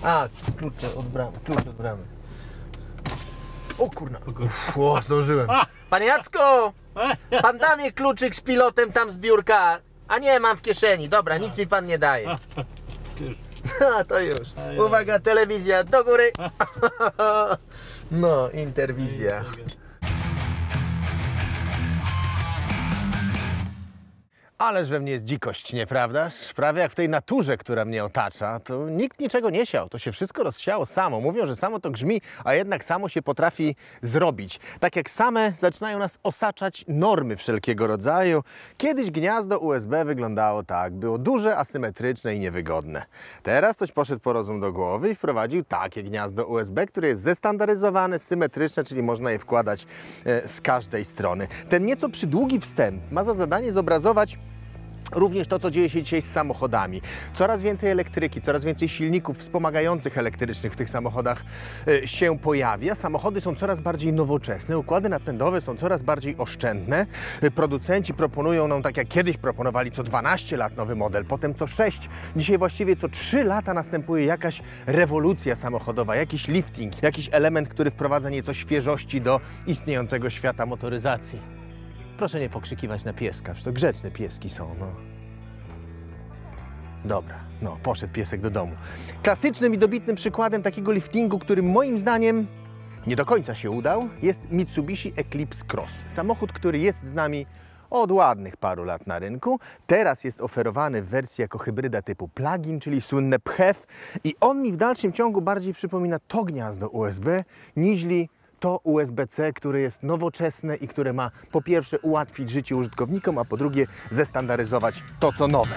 A, klucz od bramy. O kurna. O, zdążyłem. Panie Jacku! Pan da mi kluczyk z pilotem tam z biurka. A nie, mam w kieszeni. Dobra, nic mi pan nie daje. A, to już. Uwaga, telewizja do góry. No, interwizja. Ależ we mnie jest dzikość, nieprawdaż? Prawie jak w tej naturze, która mnie otacza, to nikt niczego nie siał. To się wszystko rozsiało samo. Mówią, że samo to grzmi, a jednak samo się potrafi zrobić. Tak jak same zaczynają nas osaczać normy wszelkiego rodzaju. Kiedyś gniazdo USB wyglądało tak. Było duże, asymetryczne i niewygodne. Teraz ktoś poszedł po rozum do głowy i wprowadził takie gniazdo USB, które jest zestandaryzowane, symetryczne, czyli można je wkładać z każdej strony. Ten nieco przydługi wstęp ma za zadanie zobrazować również to, co dzieje się dzisiaj z samochodami. Coraz więcej elektryki, coraz więcej silników wspomagających elektrycznych w tych samochodach się pojawia. Samochody są coraz bardziej nowoczesne, układy napędowe są coraz bardziej oszczędne. Producenci proponują nam, tak jak kiedyś proponowali, co 12 lat nowy model, potem co 6. Dzisiaj właściwie co 3 lata następuje jakaś rewolucja samochodowa, jakiś lifting, jakiś element, który wprowadza nieco świeżości do istniejącego świata motoryzacji. Proszę nie pokrzykiwać na pieska, przecież to grzeczne pieski są, no. Dobra, no, poszedł piesek do domu. Klasycznym i dobitnym przykładem takiego liftingu, który moim zdaniem nie do końca się udał, jest Mitsubishi Eclipse Cross. Samochód, który jest z nami od ładnych paru lat na rynku. Teraz jest oferowany w wersji jako hybryda typu plug-in, czyli słynne PHEV. I on mi w dalszym ciągu bardziej przypomina to gniazdo USB, niźli to USB-C, które jest nowoczesne i które ma po pierwsze ułatwić życie użytkownikom, a po drugie zestandaryzować to, co nowe.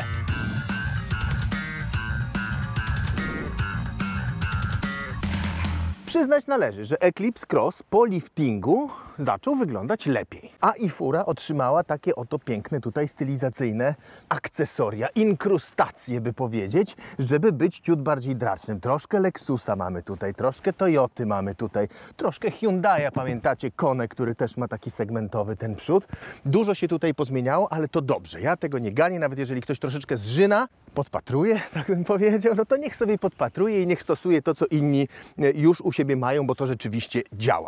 Przyznać należy, że Eclipse Cross po liftingu zaczął wyglądać lepiej. A i fura otrzymała takie oto piękne tutaj stylizacyjne akcesoria, inkrustacje by powiedzieć, żeby być ciut bardziej dracznym. Troszkę Lexusa mamy tutaj, troszkę Toyoty mamy tutaj, troszkę Hyundai'a, pamiętacie, Kone, który też ma taki segmentowy ten przód. Dużo się tutaj pozmieniało, ale to dobrze. Ja tego nie ganię, nawet jeżeli ktoś troszeczkę zżyna, podpatruje, tak bym powiedział, no to niech sobie podpatruje i niech stosuje to, co inni już u siebie mają, bo to rzeczywiście działa.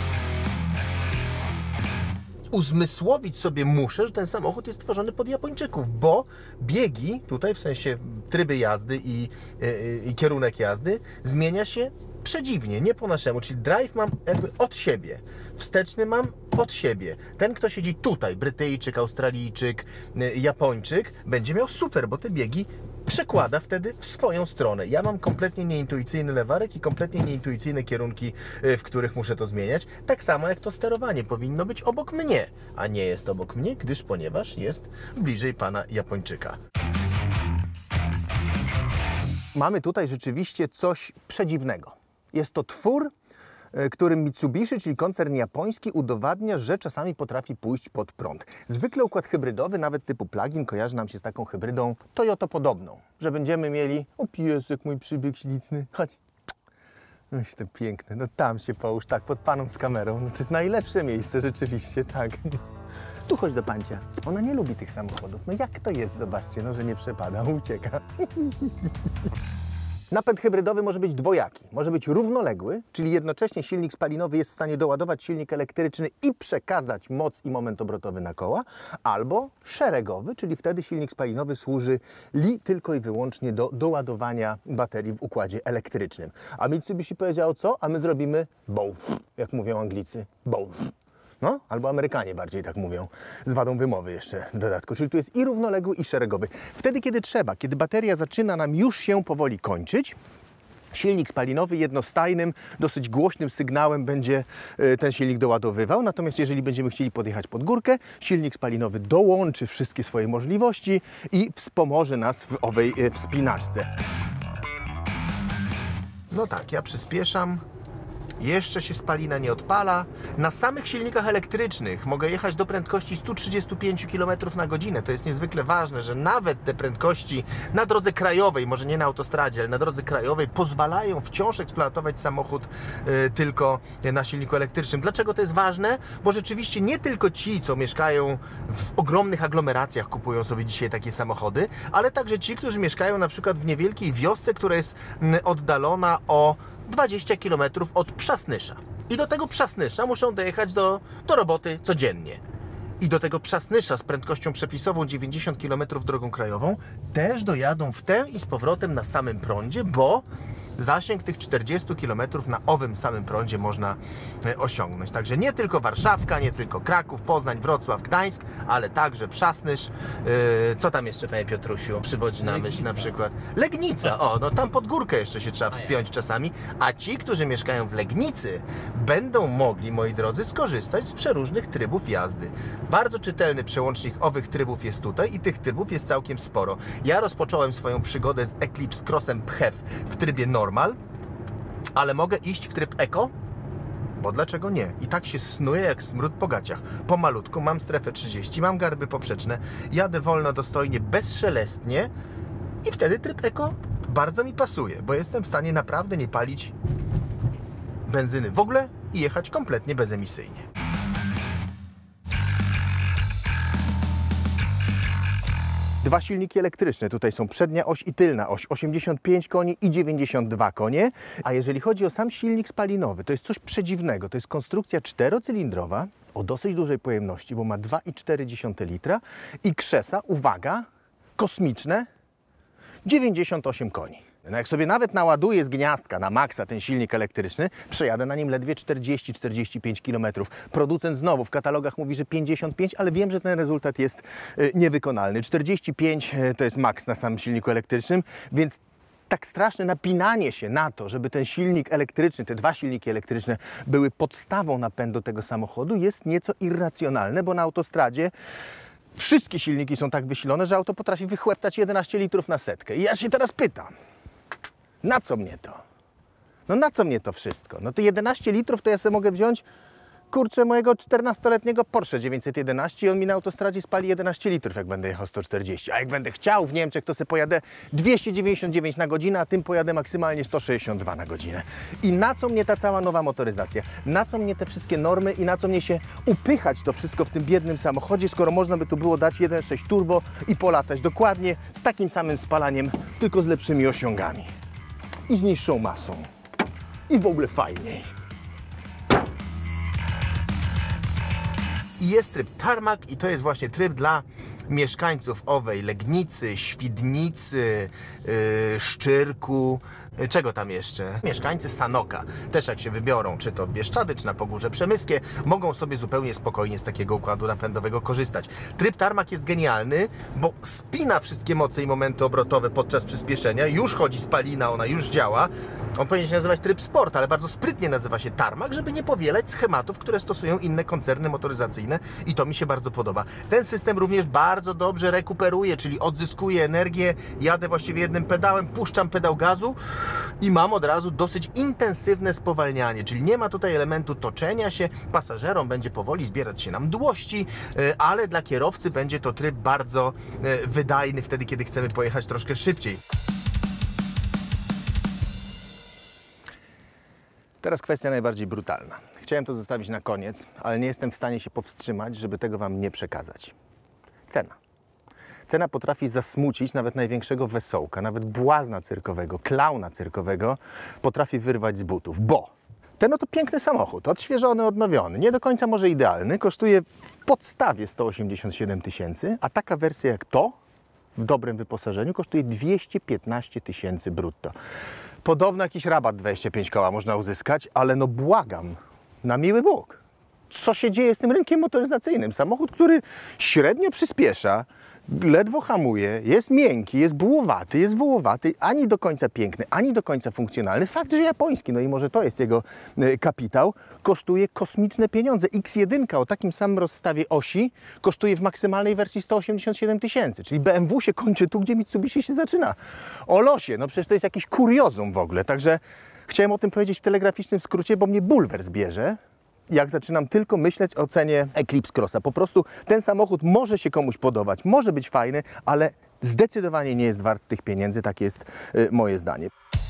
Uzmysłowić sobie muszę, że ten samochód jest stworzony pod Japończyków, bo biegi, tutaj w sensie tryby jazdy i kierunek jazdy zmienia się przedziwnie, nie po naszemu, czyli drive mam jakby od siebie, wsteczny mam od siebie. Ten, kto siedzi tutaj, Brytyjczyk, Australijczyk, Japończyk, będzie miał super, bo te biegi przekłada wtedy w swoją stronę. Ja mam kompletnie nieintuicyjny lewarek i kompletnie nieintuicyjne kierunki, w których muszę to zmieniać. Tak samo jak to sterowanie powinno być obok mnie, a nie jest obok mnie, ponieważ jest bliżej pana Japończyka. Mamy tutaj rzeczywiście coś przedziwnego. Jest to twór, którym Mitsubishi, czyli koncern japoński, udowadnia, że czasami potrafi pójść pod prąd. Zwykle układ hybrydowy, nawet typu plug-in, kojarzy nam się z taką hybrydą Toyota podobną, że będziemy mieli, o piesek mój przybieg śliczny, chodź. Noś to piękne, no tam się połóż, tak, pod paną z kamerą, no to jest najlepsze miejsce rzeczywiście, tak. Tu chodź do pancia, ona nie lubi tych samochodów, no jak to jest, zobaczcie, no że nie przepada, ucieka. Napęd hybrydowy może być dwojaki. Może być równoległy, czyli jednocześnie silnik spalinowy jest w stanie doładować silnik elektryczny i przekazać moc i moment obrotowy na koła, albo szeregowy, czyli wtedy silnik spalinowy służy tylko i wyłącznie do doładowania baterii w układzie elektrycznym. A Mitsubishi powiedział co? A my zrobimy both, jak mówią Anglicy, both. No, albo Amerykanie bardziej tak mówią, z wadą wymowy jeszcze w dodatku. Czyli tu jest i równoległy, i szeregowy. Wtedy, kiedy trzeba, kiedy bateria zaczyna nam już się powoli kończyć, silnik spalinowy jednostajnym, dosyć głośnym sygnałem będzie ten silnik doładowywał. Natomiast jeżeli będziemy chcieli podjechać pod górkę, silnik spalinowy dołączy wszystkie swoje możliwości i wspomoże nas w owej wspinaczce. No tak, ja przyspieszam. Jeszcze się spalina nie odpala. Na samych silnikach elektrycznych mogę jechać do prędkości 135 km na godzinę. To jest niezwykle ważne, że nawet te prędkości na drodze krajowej, może nie na autostradzie, ale na drodze krajowej pozwalają wciąż eksploatować samochód tylko na silniku elektrycznym. Dlaczego to jest ważne? Bo rzeczywiście nie tylko ci, co mieszkają w ogromnych aglomeracjach, kupują sobie dzisiaj takie samochody, ale także ci, którzy mieszkają na przykład w niewielkiej wiosce, która jest oddalona o 20 km od Przasnysza. I do tego Przasnysza muszą dojechać do roboty codziennie. I do tego Przasnysza z prędkością przepisową 90 km drogą krajową też dojadą w tę i z powrotem na samym prądzie, bo zasięg tych 40 km na owym samym prądzie można osiągnąć. Także nie tylko Warszawka, nie tylko Kraków, Poznań, Wrocław, Gdańsk, ale także Przasnysz. Co tam jeszcze, panie Piotrusiu, przywodzi na myśl na przykład? Legnica. O, no tam pod górkę jeszcze się trzeba wspiąć czasami. A ci, którzy mieszkają w Legnicy, będą mogli, moi drodzy, skorzystać z przeróżnych trybów jazdy. Bardzo czytelny przełącznik owych trybów jest tutaj i tych trybów jest całkiem sporo. Ja rozpocząłem swoją przygodę z Eclipse Crossem PHEV w trybie normal, ale mogę iść w tryb Eco, bo dlaczego nie? I tak się snuję jak smród po gaciach. Pomalutku, mam strefę 30, mam garby poprzeczne, jadę wolno, dostojnie, bezszelestnie i wtedy tryb Eco bardzo mi pasuje, bo jestem w stanie naprawdę nie palić benzyny w ogóle i jechać kompletnie bezemisyjnie. Dwa silniki elektryczne, tutaj są przednia oś i tylna oś, 85 koni i 92 konie. A jeżeli chodzi o sam silnik spalinowy, to jest coś przedziwnego. To jest konstrukcja czterocylindrowa o dosyć dużej pojemności, bo ma 2,4 litra i krzesa, uwaga, kosmiczne 98 koni. No jak sobie nawet naładuję z gniazdka na maksa ten silnik elektryczny, przejadę na nim ledwie 40-45 km. Producent znowu w katalogach mówi, że 55, ale wiem, że ten rezultat jest niewykonalny. 45 to jest maks na samym silniku elektrycznym, więc tak straszne napinanie się na to, żeby ten silnik elektryczny, te dwa silniki elektryczne były podstawą napędu tego samochodu, jest nieco irracjonalne, bo na autostradzie wszystkie silniki są tak wysilone, że auto potrafi wychłeptać 11 litrów na setkę. I ja się teraz pytam, na co mnie to? No na co mnie to wszystko? No to 11 litrów to ja sobie mogę wziąć, kurczę, mojego 14-letniego Porsche 911 i on mi na autostradzie spali 11 litrów, jak będę jechał 140. A jak będę chciał w Niemczech, to sobie pojadę 299 na godzinę, a tym pojadę maksymalnie 162 na godzinę. I na co mnie ta cała nowa motoryzacja? Na co mnie te wszystkie normy i na co mnie się upychać to wszystko w tym biednym samochodzie, skoro można by tu było dać 1.6 turbo i polatać dokładnie z takim samym spalaniem, tylko z lepszymi osiągami. I z niższą masą. I w ogóle fajniej. I jest tryb Tarmac i to jest właśnie tryb dla mieszkańców owej Legnicy, Świdnicy, Szczyrku, czego tam jeszcze? Mieszkańcy Sanoka też jak się wybiorą, czy to w Bieszczady, czy na Pogórze Przemyskie, mogą sobie zupełnie spokojnie z takiego układu napędowego korzystać. Tryb Tarmac jest genialny, bo spina wszystkie moce i momenty obrotowe podczas przyspieszenia, już chodzi spalina, ona już działa. On powinien się nazywać tryb Sport, ale bardzo sprytnie nazywa się Tarmac, żeby nie powielać schematów, które stosują inne koncerny motoryzacyjne i to mi się bardzo podoba. Ten system również bardzo dobrze rekuperuje, czyli odzyskuje energię, jadę właściwie jednym pedałem, puszczam pedał gazu i mam od razu dosyć intensywne spowalnianie, czyli nie ma tutaj elementu toczenia się, pasażerom będzie powoli zbierać się na mdłości, ale dla kierowcy będzie to tryb bardzo wydajny wtedy, kiedy chcemy pojechać troszkę szybciej. Teraz kwestia najbardziej brutalna. Chciałem to zostawić na koniec, ale nie jestem w stanie się powstrzymać, żeby tego Wam nie przekazać. Cena. Cena potrafi zasmucić nawet największego wesołka, nawet błazna cyrkowego, klauna cyrkowego potrafi wyrwać z butów, bo ten oto piękny samochód, odświeżony, odnowiony, nie do końca może idealny, kosztuje w podstawie 187 tysięcy, a taka wersja jak to, w dobrym wyposażeniu, kosztuje 215 tysięcy brutto. Podobno jakiś rabat 25 koła można uzyskać, ale no błagam, na miły Bóg. Co się dzieje z tym rynkiem motoryzacyjnym? Samochód, który średnio przyspiesza, ledwo hamuje, jest miękki, jest bułowaty, jest wołowaty, ani do końca piękny, ani do końca funkcjonalny. Fakt, że japoński, no i może to jest jego kapitał, kosztuje kosmiczne pieniądze. X1 o takim samym rozstawie osi kosztuje w maksymalnej wersji 187 000, czyli BMW się kończy tu, gdzie Mitsubishi się zaczyna. O losie, no przecież to jest jakiś kuriozum w ogóle, także chciałem o tym powiedzieć w telegraficznym skrócie, bo mnie bulwers bierze, jak zaczynam tylko myśleć o cenie Eclipse Crossa. Po prostu ten samochód może się komuś podobać, może być fajny, ale zdecydowanie nie jest wart tych pieniędzy, tak jest moje zdanie.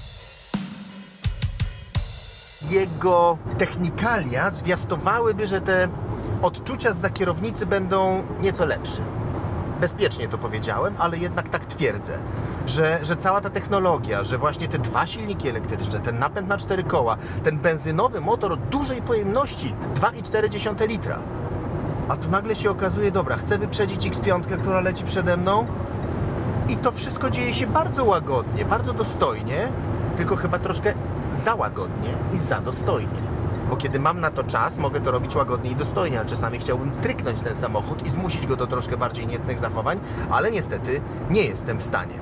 Jego technikalia zwiastowałyby, że te odczucia zza kierownicy będą nieco lepsze. Bezpiecznie to powiedziałem, ale jednak tak twierdzę, że cała ta technologia, że właśnie te dwa silniki elektryczne, ten napęd na 4 koła, ten benzynowy motor o dużej pojemności 2,4 litra. A tu nagle się okazuje, dobra, chcę wyprzedzić X5, która leci przede mną i to wszystko dzieje się bardzo łagodnie, bardzo dostojnie, tylko chyba troszkę za łagodnie i za dostojnie. Bo kiedy mam na to czas, mogę to robić łagodnie i dostojnie, ale czasami chciałbym tryknąć ten samochód i zmusić go do troszkę bardziej niecnych zachowań, ale niestety nie jestem w stanie.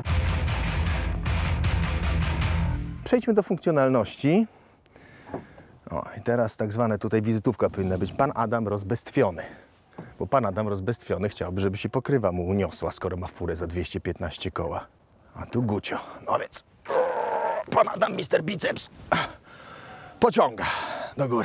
Przejdźmy do funkcjonalności. O, i teraz tak zwane tutaj wizytówka powinna być. Pan Adam rozbestwiony. Bo pan Adam rozbestwiony chciałby, żeby się pokrywa mu uniosła, skoro ma furę za 215 koła. A tu Gucio. No więc pan Adam, Mr. Biceps, pociąga do góry.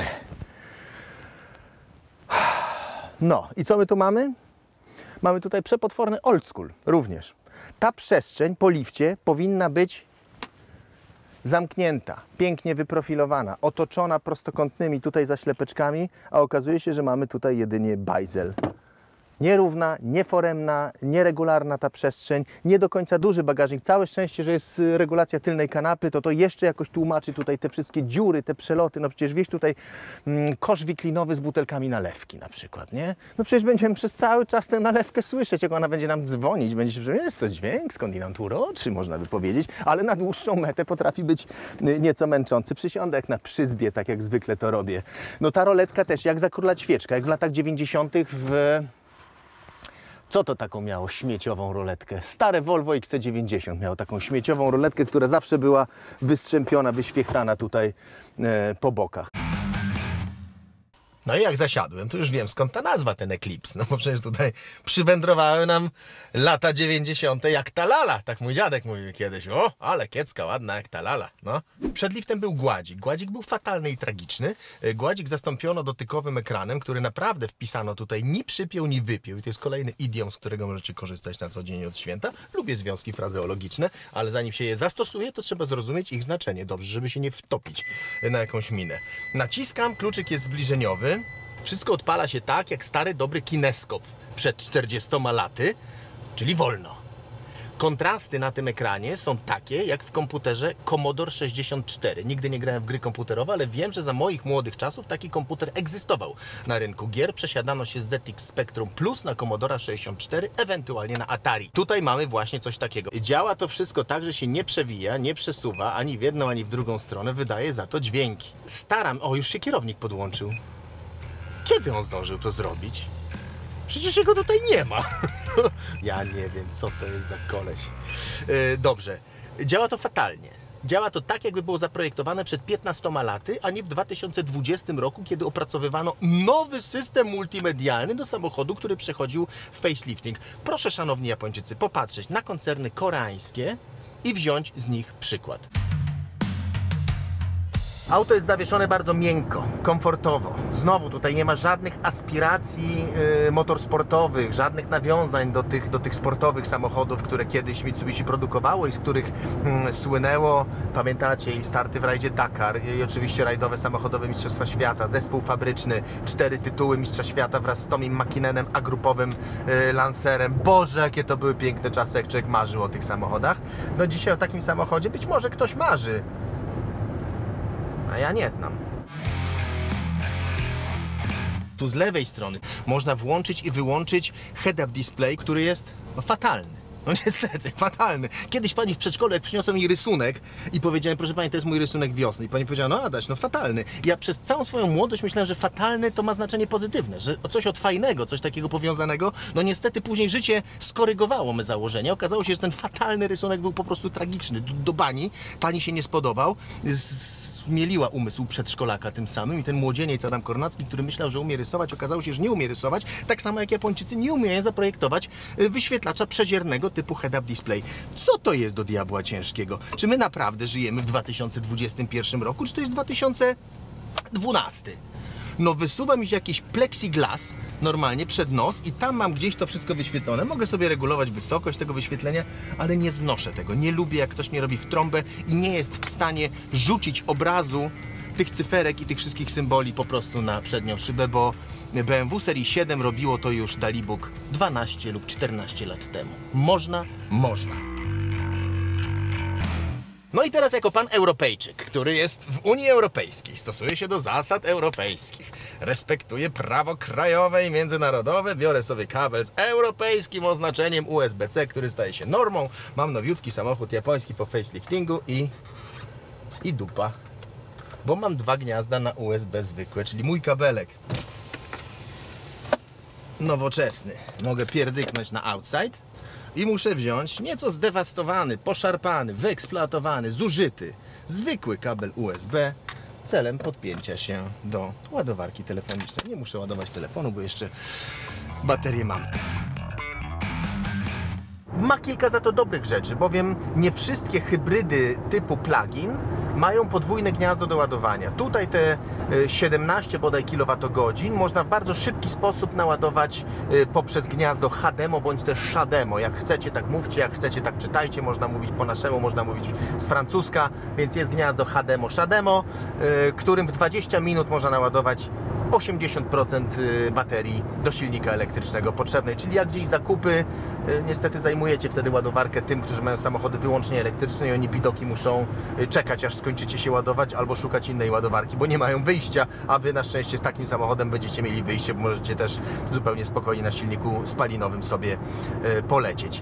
No i co my tu mamy? Mamy tutaj przepotworny old school również. Ta przestrzeń po lifcie powinna być zamknięta, pięknie wyprofilowana, otoczona prostokątnymi tutaj zaślepeczkami, a okazuje się, że mamy tutaj jedynie bajzel. Nierówna, nieforemna, nieregularna ta przestrzeń, nie do końca duży bagażnik. Całe szczęście, że jest regulacja tylnej kanapy, to jeszcze jakoś tłumaczy tutaj te wszystkie dziury, te przeloty. No przecież wieś tutaj kosz wiklinowy z butelkami nalewki na przykład, nie? No przecież będziemy przez cały czas tę nalewkę słyszeć, jak ona będzie nam dzwonić, będzie się przecież jest to dźwięk, skąd nam tu roczy, można by powiedzieć, ale na dłuższą metę potrafi być nieco męczący. Przysiądę jak na przyzbie, tak jak zwykle to robię. No ta roletka też, jak za Króla Ćwieczka, jak w latach 90. w... Co to taką miało śmieciową roletkę? Stare Volvo XC90 miało taką śmieciową roletkę, która zawsze była wystrzępiona, wyświechtana tutaj po bokach. No i jak zasiadłem, to już wiem, skąd ta nazwa, ten Eclipse. No bo przecież tutaj przywędrowały nam lata 90. jak ta lala. Tak mój dziadek mówił kiedyś. O, ale kiecka ładna jak ta lala. No. Przed liftem był gładzik. Gładzik był fatalny i tragiczny. Gładzik zastąpiono dotykowym ekranem, który naprawdę wpisano tutaj ni przypiął, ni wypiął. I to jest kolejny idiom, z którego możecie korzystać na co dzień od święta. Lubię związki frazeologiczne, ale zanim się je zastosuje, to trzeba zrozumieć ich znaczenie. Dobrze, żeby się nie wtopić na jakąś minę. Naciskam, kluczyk jest zbliżeniowy. Wszystko odpala się tak, jak stary, dobry kineskop przed 40 laty, czyli wolno. Kontrasty na tym ekranie są takie, jak w komputerze Commodore 64. Nigdy nie grałem w gry komputerowe, ale wiem, że za moich młodych czasów taki komputer egzystował na rynku gier. Przesiadano się z ZX Spectrum Plus na Commodore 64, ewentualnie na Atari. Tutaj mamy właśnie coś takiego. Działa to wszystko tak, że się nie przewija, nie przesuwa ani w jedną, ani w drugą stronę. Wydaje za to dźwięki. O, już się kierownik podłączył. Kiedy on zdążył to zrobić? Przecież jego tutaj nie ma. Ja nie wiem, co to jest za koleś. Dobrze. Działa to fatalnie. Działa to tak, jakby było zaprojektowane przed 15 laty, a nie w 2020 roku, kiedy opracowywano nowy system multimedialny do samochodu, który przechodził facelifting. Proszę, szanowni Japończycy, popatrzeć na koncerny koreańskie i wziąć z nich przykład. Auto jest zawieszone bardzo miękko, komfortowo. Znowu tutaj nie ma żadnych aspiracji motorsportowych, żadnych nawiązań do tych sportowych samochodów, które kiedyś Mitsubishi produkowało i z których słynęło. Pamiętacie i starty w rajdzie Dakar i oczywiście rajdowe samochodowe Mistrzostwa Świata, zespół fabryczny, 4 tytuły Mistrza Świata wraz z Tomim Makkinenem, a grupowym Lancerem. Boże, jakie to były piękne czasy, jak człowiek marzył o tych samochodach. No dzisiaj o takim samochodzie być może ktoś marzy. A ja nie znam. Tu z lewej strony można włączyć i wyłączyć head-up display, który jest fatalny. No niestety, fatalny. Kiedyś pani w przedszkolu, jak przyniosłem jej rysunek i powiedziałem, proszę pani, to jest mój rysunek wiosny. I pani powiedziała, no Adaś, no fatalny. Ja przez całą swoją młodość myślałem, że fatalny to ma znaczenie pozytywne, że coś od fajnego, coś takiego powiązanego. No niestety później życie skorygowało me założenie. Okazało się, że ten fatalny rysunek był po prostu tragiczny. Do bani. Pani się nie spodobał. Zmieliła umysł przedszkolaka tym samym i ten młodzieniec Adam Kornacki, który myślał, że umie rysować, okazało się, że nie umie rysować, tak samo jak Japończycy nie umieją zaprojektować wyświetlacza przeziernego typu head-up display. Co to jest do diabła ciężkiego? Czy my naprawdę żyjemy w 2021 roku, czy to jest 2012? No wysuwa mi się jakiś plexiglas normalnie przed nos i tam mam gdzieś to wszystko wyświetlone. Mogę sobie regulować wysokość tego wyświetlenia, ale nie znoszę tego. Nie lubię, jak ktoś mnie robi w trąbę i nie jest w stanie rzucić obrazu tych cyferek i tych wszystkich symboli po prostu na przednią szybę, bo BMW serii 7 robiło to już dalibóg 12 lub 14 lat temu. Można? Można. No i teraz jako pan Europejczyk, który jest w Unii Europejskiej, stosuje się do zasad europejskich, respektuje prawo krajowe i międzynarodowe, biorę sobie kabel z europejskim oznaczeniem USB-C, który staje się normą, mam nowiutki samochód japoński po faceliftingu i dupa. Bo mam dwa gniazda na USB zwykłe, czyli mój kabelek nowoczesny mogę pierdyknąć na outside i muszę wziąć nieco zdewastowany, poszarpany, wyeksploatowany, zużyty, zwykły kabel USB celem podpięcia się do ładowarki telefonicznej. Nie muszę ładować telefonu, bo jeszcze baterię mam. Ma kilka za to dobrych rzeczy, bowiem nie wszystkie hybrydy typu plug-in mają podwójne gniazdo do ładowania. Tutaj te 17 bodaj kWh można w bardzo szybki sposób naładować poprzez gniazdo HDMO bądź też SHADEMO. Jak chcecie, tak mówcie, jak chcecie, tak czytajcie. Można mówić po naszemu, można mówić z francuska, więc jest gniazdo HDMO, SHADEMO, którym w 20 minut można naładować 80% baterii do silnika elektrycznego potrzebnej, czyli jak gdzieś zakupy, niestety zajmujecie wtedy ładowarkę tym, którzy mają samochody wyłącznie elektryczne i oni bidoki muszą czekać, aż skończycie się ładować albo szukać innej ładowarki, bo nie mają wyjścia, a wy na szczęście z takim samochodem będziecie mieli wyjście, bo możecie też zupełnie spokojnie na silniku spalinowym sobie polecieć.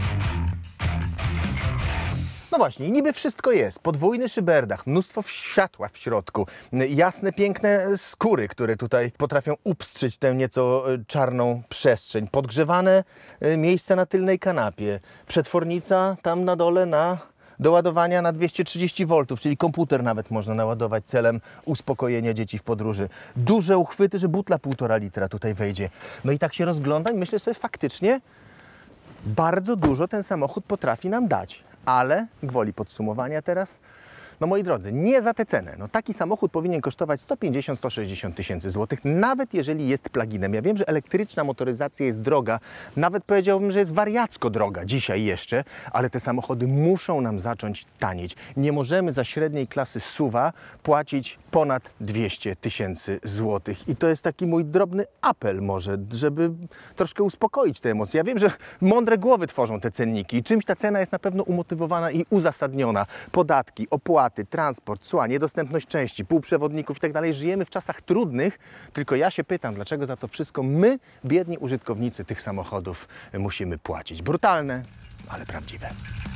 No właśnie, i niby wszystko jest. Podwójny szyberdach, mnóstwo światła w środku, jasne, piękne skóry, które tutaj potrafią upstrzyć tę nieco czarną przestrzeń, podgrzewane miejsce na tylnej kanapie, przetwornica tam na dole do ładowania na 230 V, czyli komputer nawet można naładować celem uspokojenia dzieci w podróży. Duże uchwyty, że butla 1,5 litra tutaj wejdzie. No i tak się rozglądam i myślę sobie, faktycznie bardzo dużo ten samochód potrafi nam dać. Ale, gwoli podsumowania teraz, no moi drodzy, nie za tę cenę. No taki samochód powinien kosztować 150-160 tysięcy złotych, nawet jeżeli jest plug-inem. Ja wiem, że elektryczna motoryzacja jest droga, nawet powiedziałbym, że jest wariacko droga dzisiaj jeszcze, ale te samochody muszą nam zacząć tanieć. Nie możemy za średniej klasy SUV-a płacić ponad 200 tysięcy złotych. I to jest taki mój drobny apel może, żeby troszkę uspokoić te emocje. Ja wiem, że mądre głowy tworzą te cenniki i czymś ta cena jest na pewno umotywowana i uzasadniona. Podatki, opłaty, transport, cła, niedostępność części, półprzewodników i tak dalej. Żyjemy w czasach trudnych, tylko ja się pytam, dlaczego za to wszystko my, biedni użytkownicy tych samochodów, musimy płacić. Brutalne, ale prawdziwe.